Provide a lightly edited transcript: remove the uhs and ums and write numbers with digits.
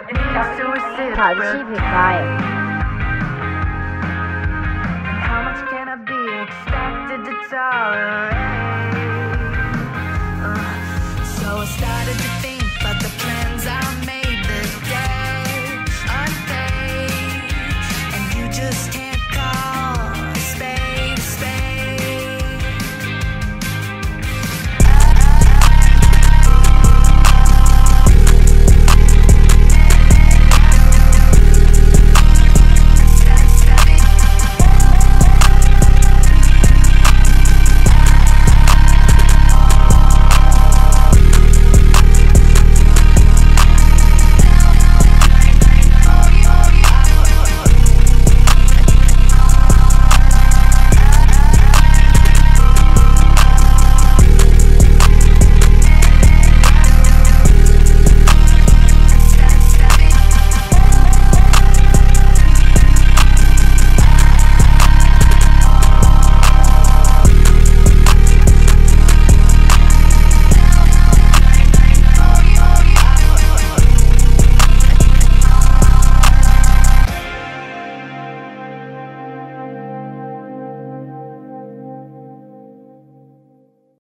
ถ่ายไปที่เพจไลน์ How much can I be expected to tolerate? So I started to